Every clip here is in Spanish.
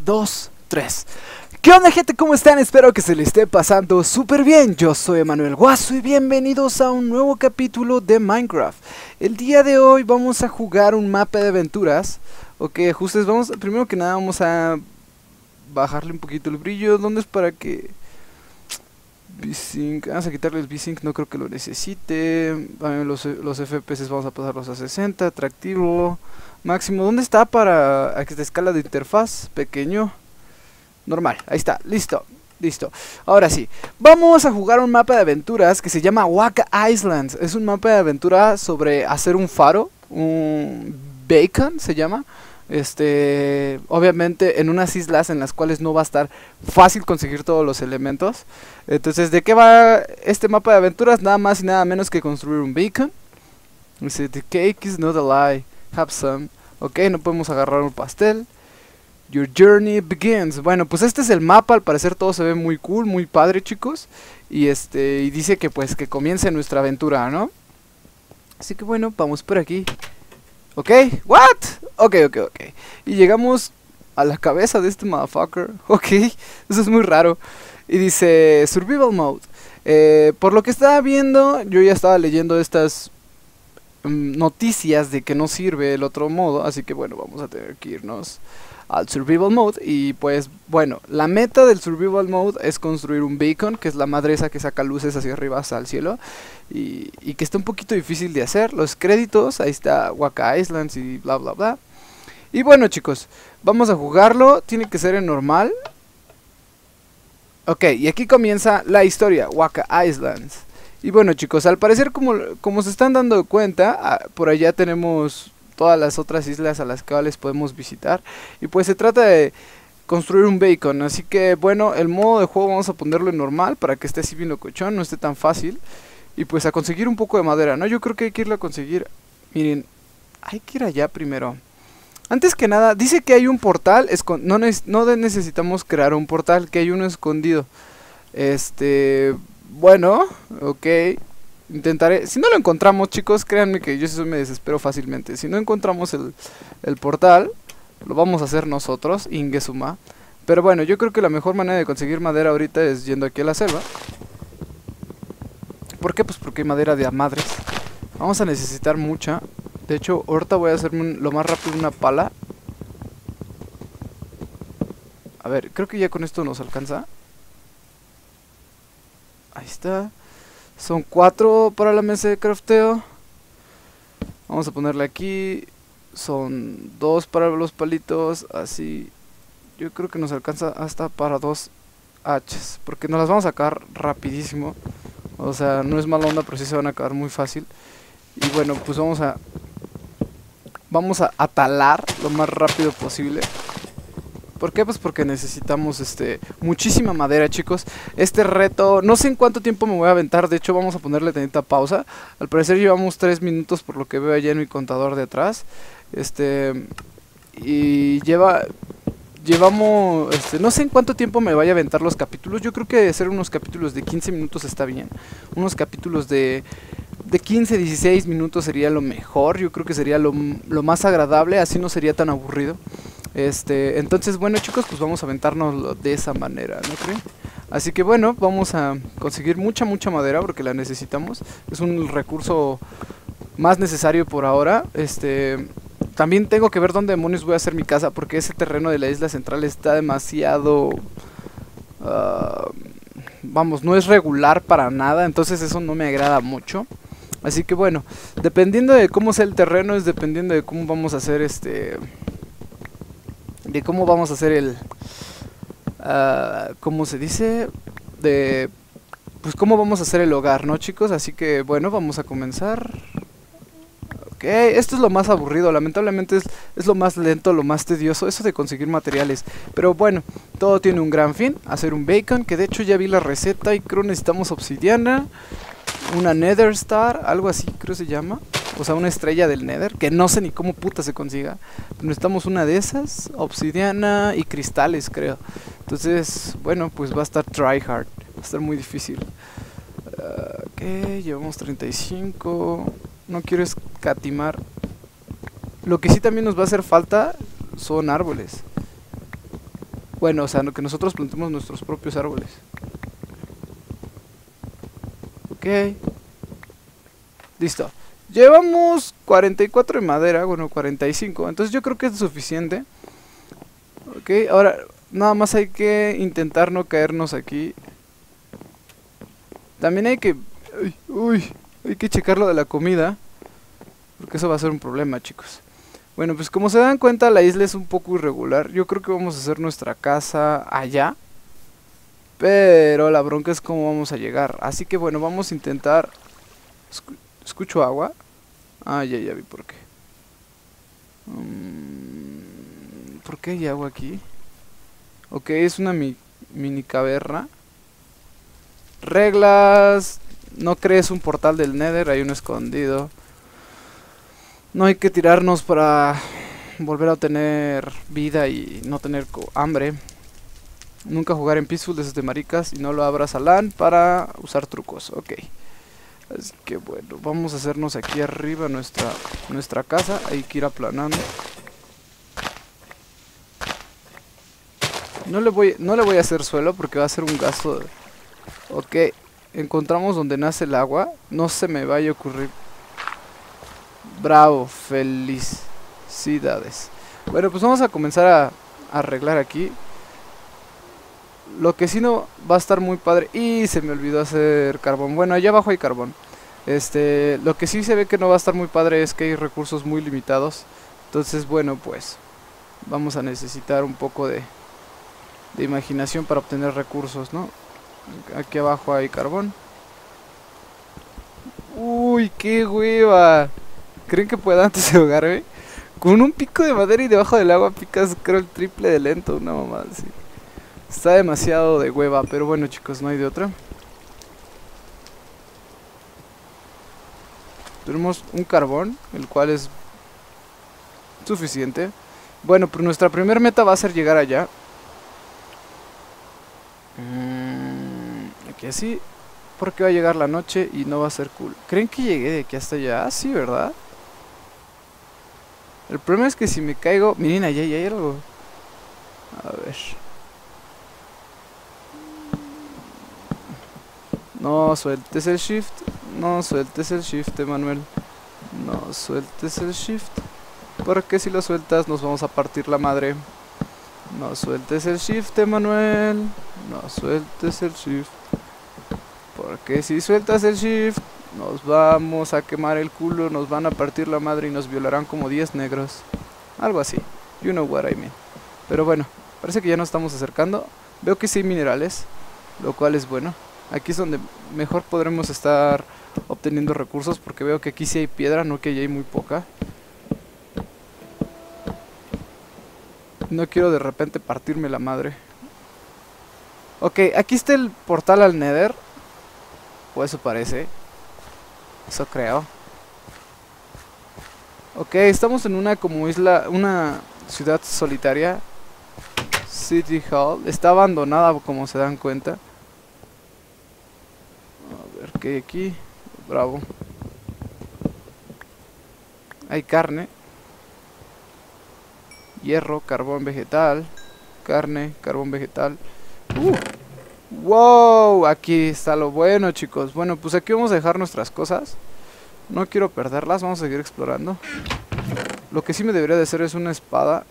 2, 3. ¿Qué onda, gente? ¿Cómo están? Espero que se les esté pasando súper bien. Yo soy Emanuel Guaso y bienvenidos a un nuevo capítulo de Minecraft. El día de hoy vamos a jugar un mapa de aventuras. Ok, ajustes, primero que nada vamos a bajarle un poquito el brillo. ¿Dónde es para que... V-Sync, vamos a quitarle el V-Sync, no creo que lo necesite. También los FPS vamos a pasarlos a 60, atractivo, máximo. ¿Dónde está para esta escala de interfaz? Pequeño, normal, ahí está, listo. Ahora sí, vamos a jugar un mapa de aventuras que se llama Waka Islands. Es un mapa de aventura sobre hacer un faro, un beacon se llama. Obviamente en unas islas en las cuales no va a estar fácil conseguir todos los elementos. Entonces, ¿de qué va este mapa de aventuras? Nada más y nada menos que construir un beacon. Dice, the cake is not a lie, have some. Ok, no podemos agarrar un pastel. Your journey begins. Bueno, pues este es el mapa, al parecer todo se ve muy cool, muy padre, chicos. Y y dice que pues que comience nuestra aventura, ¿no? Así que bueno, vamos por aquí. Ok, what? Ok. Y llegamos a la cabeza de este motherfucker. Ok, eso es muy raro. Y dice Survival Mode. Por lo que estaba viendo, yo ya estaba leyendo estas noticias de que no sirve el otro modo. Así que bueno, vamos a tener que irnos al Survival Mode. Y pues bueno, la meta del Survival Mode es construir un beacon, que es la madre esa que saca luces hacia arriba hasta el cielo. Y que está un poquito difícil de hacer. Los créditos, ahí está Waka Islands y bla bla bla. Y bueno, chicos, vamos a jugarlo. Tiene que ser en normal. Ok, y aquí comienza la historia, Waka Islands. Y bueno, chicos, al parecer como se están dando cuenta, por allá tenemos todas las otras islas a las cuales podemos visitar. Y pues se trata de construir un beacon. Así que bueno, el modo de juego vamos a ponerlo en normal para que esté así bien locochón, no esté tan fácil. Y pues a conseguir un poco de madera, ¿no? Yo creo que hay que irlo a conseguir. Miren, hay que ir allá primero. Antes que nada, dice que hay un portal. No necesitamos crear un portal, que hay uno escondido. Bueno, ok. Intentaré. Si no lo encontramos, chicos, créanme que yo sí me desespero fácilmente. Si no encontramos el portal, lo vamos a hacer nosotros, Ingesuma. Pero bueno, yo creo que la mejor manera de conseguir madera ahorita es yendo aquí a la selva. ¿Por qué? Pues porque hay madera de a madres. Vamos a necesitar mucha. De hecho, ahorita voy a hacerme lo más rápido una pala. A ver, creo que ya con esto nos alcanza. Ahí está. Son 4 para la mesa de crafteo. Vamos a ponerle aquí. Son 2 para los palitos. Así. Yo creo que nos alcanza hasta para 2 hachas. Porque nos las vamos a sacar rapidísimo. O sea, no es mala onda, pero sí se van a acabar muy fácil. Y bueno, pues vamos a talar lo más rápido posible. ¿Por qué? Pues porque necesitamos muchísima madera, chicos. Este reto, no sé en cuánto tiempo me voy a aventar. De hecho, vamos a ponerle tantita pausa. Al parecer llevamos 3 minutos por lo que veo allá en mi contador de atrás. Y llevamos, no sé en cuánto tiempo me vaya a aventar los capítulos. Yo creo que hacer unos capítulos de 15 minutos está bien. Unos capítulos de 15, 16 minutos sería lo mejor. Yo creo que sería lo más agradable. Así no sería tan aburrido. Entonces, bueno, chicos, pues vamos a aventarnos de esa manera, ¿no creen? Así que bueno, vamos a conseguir mucha madera porque la necesitamos. Es un recurso más necesario por ahora. También tengo que ver dónde demonios voy a hacer mi casa, porque ese terreno de la isla central está demasiado... vamos, no es regular para nada, entonces eso no me agrada mucho. Así que bueno, dependiendo de cómo sea el terreno, es dependiendo de cómo vamos a hacer de cómo vamos a hacer el... ¿cómo se dice? Pues cómo vamos a hacer el hogar, ¿no, chicos? Así que bueno, vamos a comenzar. Ok, esto es lo más aburrido, lamentablemente es lo más lento, lo más tedioso, eso de conseguir materiales. Pero bueno, todo tiene un gran fin, hacer un bacon, que de hecho ya vi la receta y creo necesitamos obsidiana, una nether star, algo así creo se llama. O sea, una estrella del nether, que no sé ni cómo puta se consiga. Pero necesitamos una de esas, obsidiana y cristales creo. Entonces, bueno, pues va a estar tryhard, va a estar muy difícil. Ok, llevamos 35. No quiero escatimar. Lo que sí también nos va a hacer falta son árboles. Bueno, o sea, que nosotros plantemos nuestros propios árboles. Ok. Listo. Llevamos 44 de madera, bueno, 45. Entonces yo creo que es suficiente. Ok, ahora nada más hay que intentar no caernos aquí. También hay que... Uy, hay que checar lo de la comida, porque eso va a ser un problema, chicos. Bueno, pues como se dan cuenta, la isla es un poco irregular. Yo creo que vamos a hacer nuestra casa allá, pero la bronca es cómo vamos a llegar. Así que bueno, vamos a intentar... Escucho agua. Ah, ya vi por qué. ¿Por qué hay agua aquí? Ok, es una mini caverna. Reglas: no crees un portal del Nether, hay uno escondido. No hay que tirarnos para volver a tener vida y no tener hambre. Nunca jugar en Peaceful desde maricas, y no lo abras a LAN para usar trucos. Ok. Así que bueno, vamos a hacernos aquí arriba nuestra casa. Hay que ir aplanando. No le voy a hacer suelo porque va a ser un gasto. Ok, encontramos donde nace el agua. No se me vaya a ocurrir. Bravo, felicidades. Bueno, pues vamos a comenzar a arreglar aquí. Lo que sí no va a estar muy padre. Y se me olvidó hacer carbón. Bueno, allá abajo hay carbón. Lo que sí se ve que no va a estar muy padre es que hay recursos muy limitados. Entonces, bueno, pues vamos a necesitar un poco de imaginación para obtener recursos, ¿no? Aquí abajo hay carbón. Uy, qué hueva. ¿Creen que pueda antes de ahogarme? Con un pico de madera y debajo del agua picas, creo, el triple de lento. Una mamada así. Está demasiado de hueva, pero bueno, chicos, no hay de otra. Tenemos un carbón, el cual es suficiente. Bueno, pues nuestra primera meta va a ser llegar allá. Aquí así, porque va a llegar la noche y no va a ser cool. ¿Creen que llegué de aquí hasta allá? Ah, sí, ¿verdad? El problema es que si me caigo... Miren, allá hay algo. A ver. No sueltes el shift. No sueltes el shift, Emanuel. No sueltes el shift. Porque si lo sueltas nos vamos a partir la madre. No sueltes el shift, Emanuel. No sueltes el shift. Porque si sueltas el shift nos vamos a quemar el culo, nos van a partir la madre y nos violarán como 10 negros. Algo así. You know what I mean. Pero bueno, parece que ya nos estamos acercando. Veo que sí hay minerales, lo cual es bueno. Aquí es donde mejor podremos estar obteniendo recursos, porque veo que aquí sí hay piedra, no que allá hay muy poca. No quiero de repente partirme la madre. Ok, aquí está el portal al Nether. O eso parece. Eso creo. Ok, estamos en una como isla, una ciudad solitaria. City Hall. Está abandonada, como se dan cuenta. A ver qué hay aquí. Bravo. Hay carne. Hierro, carbón vegetal. Carne, carbón vegetal. Wow, aquí está lo bueno, chicos. Bueno, pues aquí vamos a dejar nuestras cosas. No quiero perderlas, vamos a seguir explorando. Lo que sí me debería de hacer es una espada.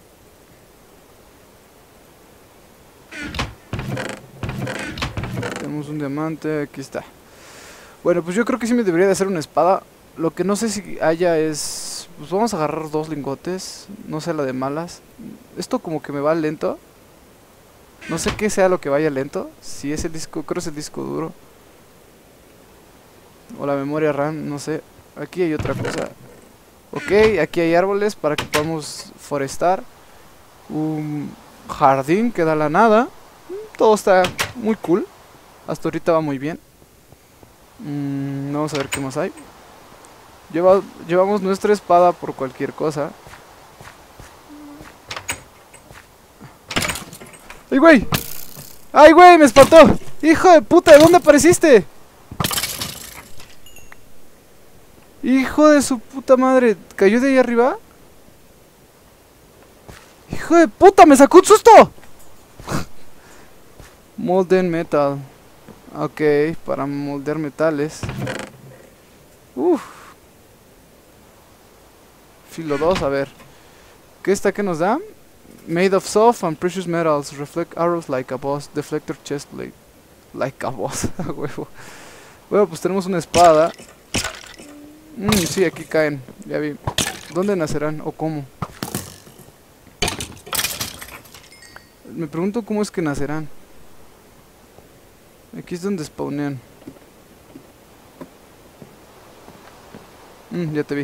Tenemos un diamante, aquí está. Bueno, pues yo creo que sí me debería de hacer una espada. Lo que no sé si haya es... Pues vamos a agarrar 2 lingotes. No sé la de malas. Esto como que me va lento. No sé qué sea lo que vaya lento. Si es el disco, creo que es el disco duro. O la memoria RAM, no sé. Aquí hay otra cosa. Ok, aquí hay árboles para que podamos forestar. Un jardín que da la nada. Todo está muy cool. Hasta ahorita va muy bien. Vamos a ver qué más hay. Llevamos nuestra espada por cualquier cosa. ¡Ay, güey! ¡Ay, güey! ¡Me espantó! ¡Hijo de puta! ¿De dónde apareciste? ¡Hijo de su puta madre! ¿Cayó de ahí arriba? ¡Hijo de puta! ¡Me sacó un susto! Molden metal. Ok, para moldear metales. Uff. Filo 2, a ver. ¿Qué está que nos da? Made of soft and precious metals. Reflect arrows like a boss. Deflector chest blade. Like a boss. A huevo. Bueno, pues tenemos una espada. Sí, aquí caen. Ya vi. ¿Dónde nacerán o cómo? Me pregunto cómo es que nacerán. Aquí es donde spawnean. Ya te vi.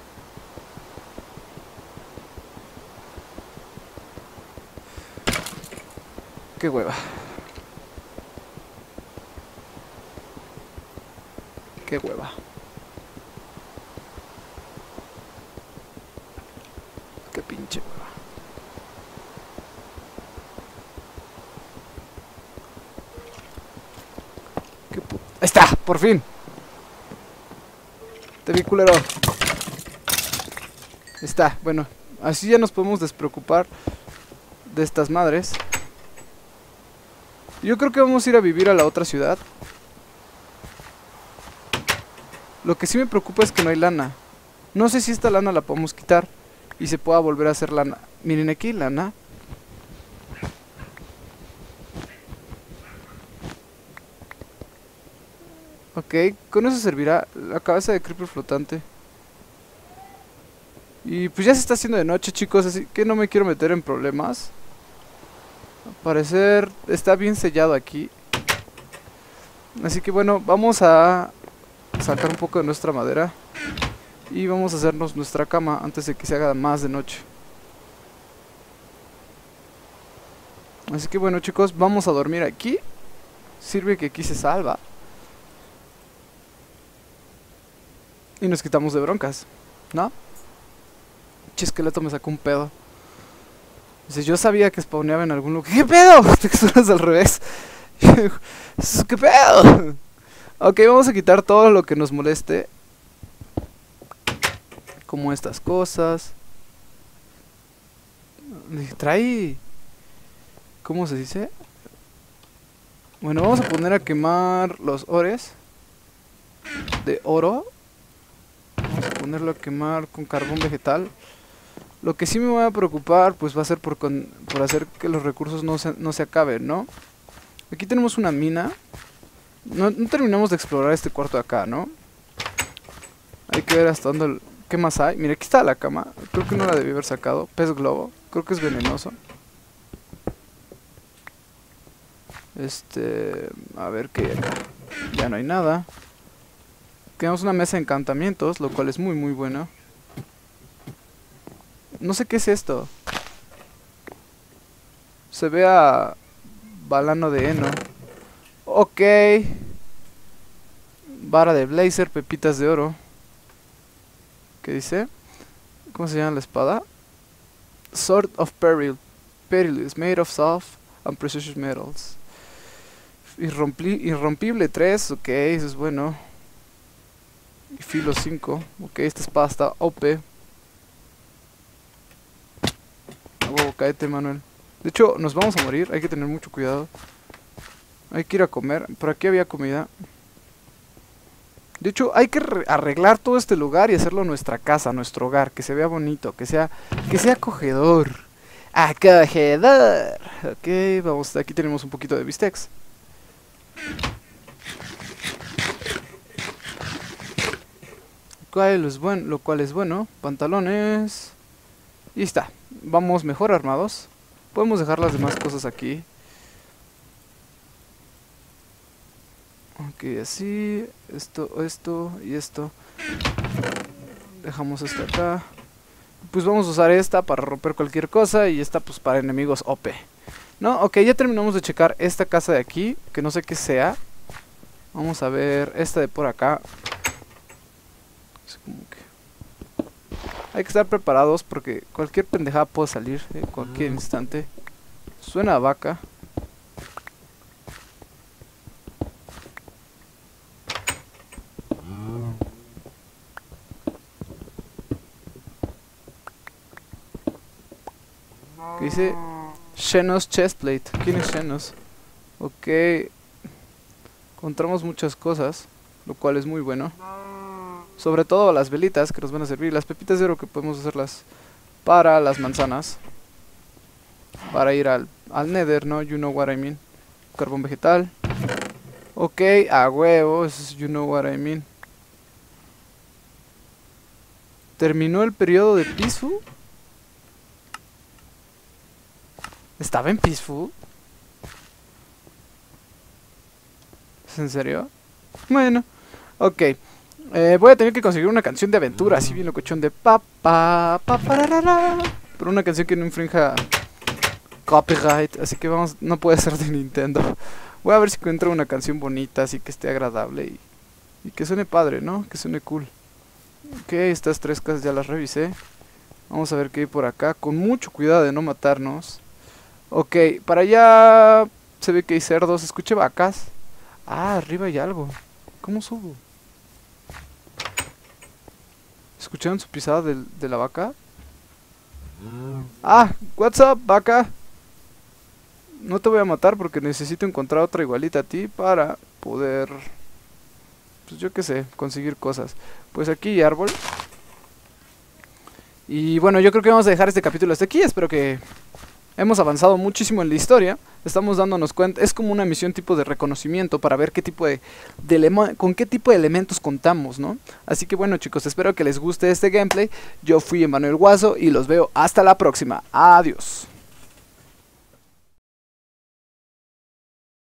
Qué hueva. Qué hueva. Qué pinche hueva. Ahí está, por fin. Te vi, culero. Ahí está, bueno. Así ya nos podemos despreocupar de estas madres. Yo creo que vamos a ir a vivir a la otra ciudad. Lo que sí me preocupa es que no hay lana. No sé si esta lana la podemos quitar y se pueda volver a hacer lana. Miren aquí, lana. Ok, con eso servirá la cabeza de creeper flotante. Y pues ya se está haciendo de noche, chicos, así que no me quiero meter en problemas. Al parecer está bien sellado aquí. Así que bueno, vamos a sacar un poco de nuestra madera y vamos a hacernos nuestra cama antes de que se haga más de noche. Así que bueno, chicos, vamos a dormir aquí. Sirve que aquí se salva y nos quitamos de broncas, ¿no? Che, esqueleto me sacó un pedo. Dice, yo sabía que spawneaba en algún lugar. ¿Qué pedo? Texturas al revés. ¿Qué pedo? Ok, vamos a quitar todo lo que nos moleste, como estas cosas. Trae... ¿Cómo se dice? Bueno, vamos a poner a quemar los ores de oro. Vamos a ponerlo a quemar con carbón vegetal. Lo que sí me voy a preocupar, pues va a ser por hacer que los recursos no se acaben, ¿no? Aquí tenemos una mina. No terminamos de explorar este cuarto de acá, ¿no? Hay que ver hasta dónde... ¿Qué más hay? Mira, aquí está la cama. Creo que no la debí haber sacado. Pez globo. Creo que es venenoso. A ver qué hay acá. Ya no hay nada. Tenemos una mesa de encantamientos, lo cual es muy muy bueno. No sé qué es esto. Se ve a balano de heno. Ok. Vara de blazer, pepitas de oro. ¿Qué dice? ¿Cómo se llama la espada? Sword of Peril. Perilous, made of soft and precious metals. Irrompible 3, ok, eso es bueno. Y filo 5, ok, esta espada está OP. Oh, cállate, Manuel. De hecho, nos vamos a morir, hay que tener mucho cuidado. Hay que ir a comer, por aquí había comida. De hecho, hay que arreglar todo este lugar y hacerlo nuestra casa, nuestro hogar, que se vea bonito, que sea acogedor. ¡Acogedor! Ok, vamos, aquí tenemos un poquito de bistecs. Lo cual es bueno. Pantalones. Y está. Vamos mejor armados. Podemos dejar las demás cosas aquí. Ok, así. Esto y esto. Dejamos esto acá. Pues vamos a usar esta para romper cualquier cosa. Y esta pues para enemigos OP. No, ok, ya terminamos de checar esta casa de aquí. Que no sé qué sea. Vamos a ver esta de por acá. Como que hay que estar preparados porque cualquier pendejada puede salir en cualquier instante. Suena a vaca. ¿Qué dice? Xenos Chestplate. ¿Quién es Xenos? Ok. Encontramos muchas cosas, lo cual es muy bueno. Sobre todo las velitas que nos van a servir. Las pepitas de oro que podemos hacerlas para las manzanas. Para ir al Nether, ¿no? You know what I mean. Carbón vegetal. Ok, a huevo, eso es you know what I mean. ¿Terminó el periodo de Peaceful? ¿Estaba en Peaceful? ¿Es en serio? Bueno, ok. Voy a tener que conseguir una canción de aventura, así bien locochón de pa pa pa pararara. Pero una canción que no infrinja copyright, así que vamos, no puede ser de Nintendo. Voy a ver si encuentro una canción bonita, así que esté agradable y que suene padre, ¿no? Que suene cool. Ok, estas 3 casas ya las revisé. Vamos a ver qué hay por acá, con mucho cuidado de no matarnos. Ok, para allá se ve que hay cerdos, escuché vacas. Ah, arriba hay algo. ¿Cómo subo? ¿Escucharon su pisada de la vaca? Ah, what's up, vaca? No te voy a matar porque necesito encontrar otra igualita a ti para poder, pues yo qué sé, conseguir cosas. Pues aquí hay árbol. Y bueno, yo creo que vamos a dejar este capítulo hasta aquí. Espero que hemos avanzado muchísimo en la historia. Estamos dándonos cuenta, es como una misión tipo de reconocimiento para ver qué tipo con qué tipo de elementos contamos, ¿no? Así que bueno, chicos, espero que les guste este gameplay. Yo fui Emanuel Guaso y los veo hasta la próxima. Adiós.